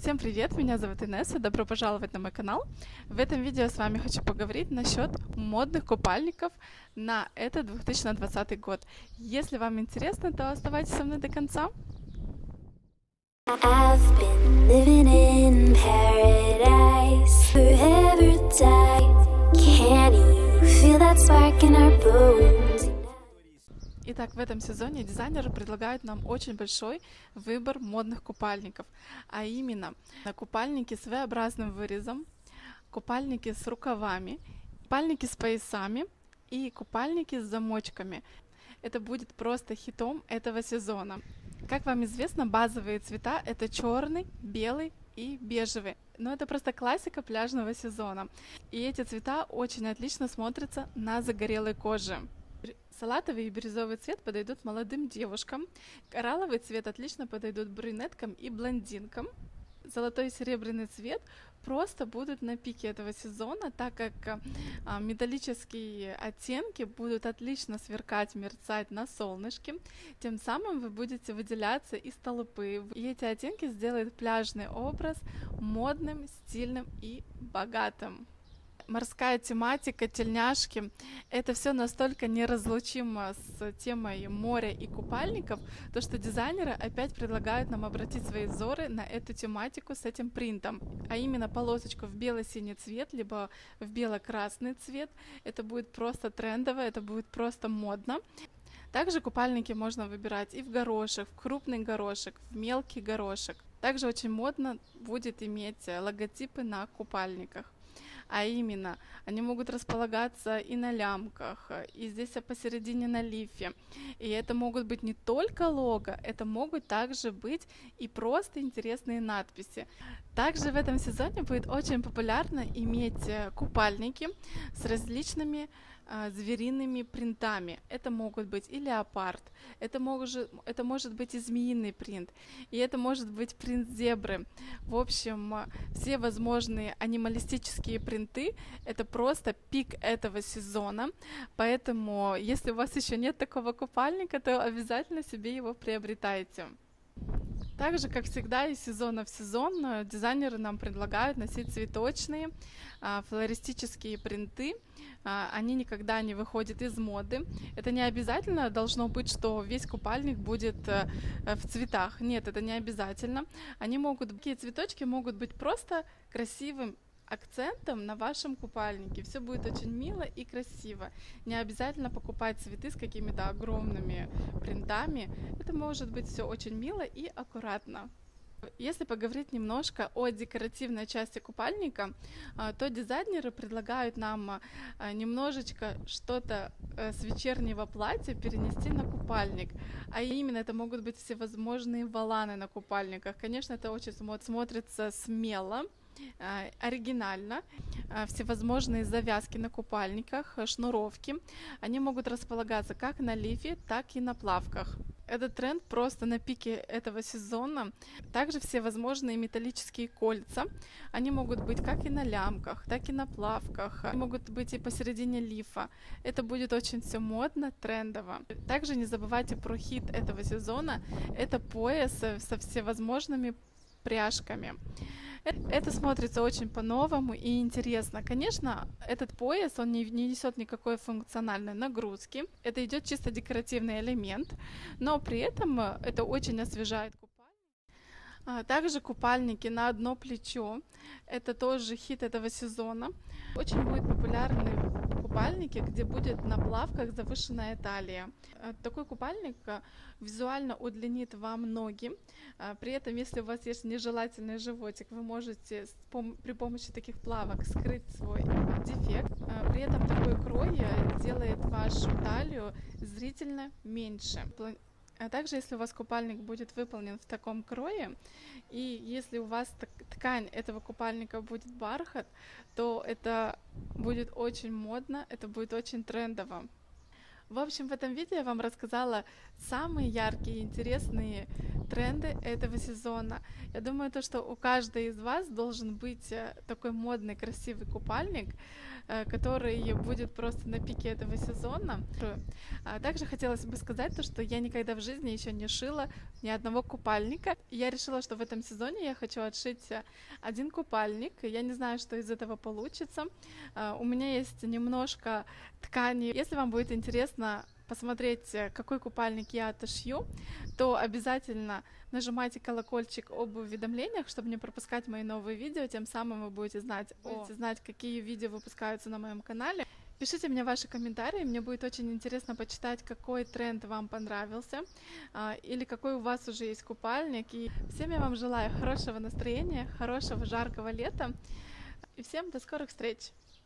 Всем привет, меня зовут Инесса, добро пожаловать на мой канал. В этом видео с вами хочу поговорить насчет модных купальников на этот 2020 год. Если вам интересно, то оставайтесь со мной до конца. I've been living in paradise forever die. Can you feel that spark in our bones? Итак, в этом сезоне дизайнеры предлагают нам очень большой выбор модных купальников, а именно купальники с V-образным вырезом, купальники с рукавами, купальники с поясами и купальники с замочками. Это будет просто хитом этого сезона. Как вам известно, базовые цвета — это черный, белый и бежевый. Но это просто классика пляжного сезона. И эти цвета очень отлично смотрятся на загорелой коже. Салатовый и бирюзовый цвет подойдут молодым девушкам. Коралловый цвет отлично подойдут брюнеткам и блондинкам. Золотой и серебряный цвет просто будут на пике этого сезона, так как металлические оттенки будут отлично сверкать, мерцать на солнышке. Тем самым вы будете выделяться из толпы. И эти оттенки сделают пляжный образ модным, стильным и богатым. Морская тематика, тельняшки — это все настолько неразлучимо с темой моря и купальников, то что дизайнеры опять предлагают нам обратить свои взоры на эту тематику с этим принтом, а именно полосочку в бело-синий цвет, либо в бело-красный цвет. Это будет просто трендово, это будет просто модно. Также купальники можно выбирать и в горошек, в крупный горошек, в мелкий горошек. Также очень модно будет иметь логотипы на купальниках. А именно, они могут располагаться и на лямках, и здесь посередине на лифе. И это могут быть не только лого, это могут также быть и просто интересные надписи. Также в этом сезоне будет очень популярно иметь купальники с различными звериными принтами. Это могут быть и леопард, это может быть и змеиный принт, и это может быть принт зебры. В общем, все возможные анималистические принты — это просто пик этого сезона. Поэтому, если у вас еще нет такого купальника, то обязательно себе его приобретайте. Также, как всегда, из сезона в сезон дизайнеры нам предлагают носить цветочные, флористические принты. Они никогда не выходят из моды. Это не обязательно должно быть, что весь купальник будет в цветах. Нет, это не обязательно. Такие цветочки могут быть просто красивым акцентом на вашем купальнике. Все будет очень мило и красиво. Не обязательно покупать цветы с какими-то огромными принтами. Это может быть все очень мило и аккуратно. Если поговорить немножко о декоративной части купальника, то дизайнеры предлагают нам немножечко что-то с вечернего платья перенести на купальник. А именно это могут быть всевозможные воланы на купальниках. Конечно, это очень смотрится смело, оригинально. Всевозможные завязки на купальниках, шнуровки, они могут располагаться как на лифе, так и на плавках. Этот тренд просто на пике этого сезона. Также все возможные металлические кольца, они могут быть как и на лямках, так и на плавках, они могут быть и посередине лифа. Это будет очень все модно, трендово. Также не забывайте про хит этого сезона, это пояс со всевозможными пряжками. Это смотрится очень по-новому и интересно. Конечно, этот пояс, он не несет никакой функциональной нагрузки. Это идет чисто декоративный элемент, но при этом это очень освежает купальник. Также купальники на одно плечо. Это тоже хит этого сезона. Очень будет популярны купальники, где будет на плавках завышенная талия. Такой купальник визуально удлинит вам ноги. При этом, если у вас есть нежелательный животик, вы можете при помощи таких плавок скрыть свой дефект. При этом такой крой делает вашу талию зрительно меньше. А также, если у вас купальник будет выполнен в таком крое, и если у вас ткань этого купальника будет бархат, то это будет очень модно, это будет очень трендово. В общем, в этом видео я вам рассказала самые яркие и интересные тренды этого сезона. Я думаю, то, что у каждой из вас должен быть такой модный, красивый купальник, который будет просто на пике этого сезона. Также хотелось бы сказать то, что я никогда в жизни еще не шила ни одного купальника. Я решила, что в этом сезоне я хочу отшить один купальник. Я не знаю, что из этого получится. У меня есть немножко ткани. Если вам будет интересно посмотреть, какой купальник я отошью, то обязательно нажимайте колокольчик об уведомлениях, чтобы не пропускать мои новые видео. Тем самым вы будете знать, какие видео выпускаются на моем канале. Пишите мне ваши комментарии, мне будет очень интересно почитать, какой тренд вам понравился, или какой у вас уже есть купальник. И всем я вам желаю хорошего настроения, хорошего жаркого лета, и всем до скорых встреч!